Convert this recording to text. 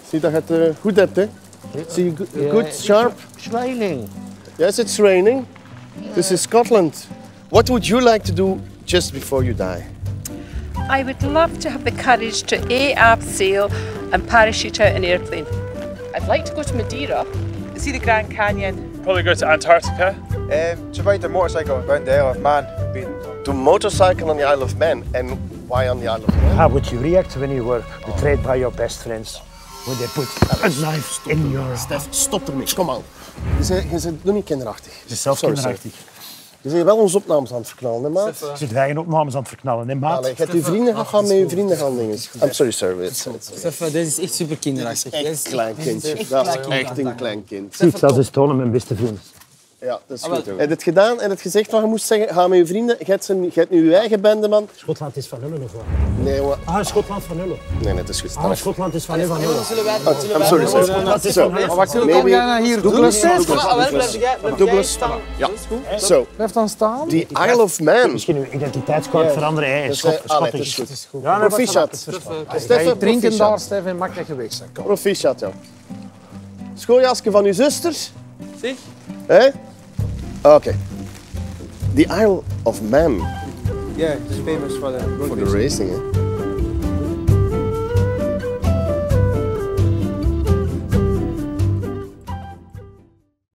Zie dat je het goed hebt, hè? Zie je good, sharp? It's raining. Yes, it's raining. This is Scotland. What would you like to do just before you die? I would love to have the courage to abseil and parachute out an airplane. I'd like to go to Madeira, see the Grand Canyon. Probably go to Antarctica. To ride the motorcycle around the Isle of Man. To motorcycle on the Isle of Man. And why on the Isle of Man? How would you react when you were betrayed by your best friends? When they put a knife in your... Stef, stop ermee. Kom aan. Je bent nog niet kinderachtig. Het is zelf kinderachtig. Je bent wel onze opnames aan het verknallen, hè, maat? Je zit eigen opnames aan het verknallen, hè, maat? Allee, je hebt je vrienden gaan met je vrienden gaan dingen. I'm sorry, sir. Stef, dit is echt super kinderachtig. Echt een klein kindje. Dat is echt een klein kind. Ziet, dat is tonen mijn beste vriend. Ja, dat is goed. Heb je het gedaan en het gezegd wat je moest zeggen? Ga met je vrienden. Je hebt nu je eigen bende, man. Schotland is van Ullen of wat? Nee, maar... Ah, Schotland van Ullen. Nee, het is goed. Schotland is van Ullen. I'm sorry, sir. Wat zullen we dan hier doen? Douglas. Ja. Zo. Blijf dan staan. Die Isle of Man. Misschien uw identiteitskaart veranderen, hè. Scottish. Dat is goed. Proficiat. Stefan, drinken daar, Stefan, en makkelijk weg zijn. Proficiat, ja. Schooljasje van uw zusters. Zeg. Hé? Oké. The Isle of Man. Yeah, it's famous for the Voor de racing, hè.